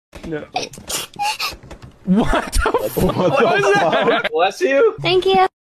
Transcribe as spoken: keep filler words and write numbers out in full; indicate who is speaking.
Speaker 1: No. What the fuck
Speaker 2: What the
Speaker 1: was that?
Speaker 2: fuck? Bless you.
Speaker 3: Thank you.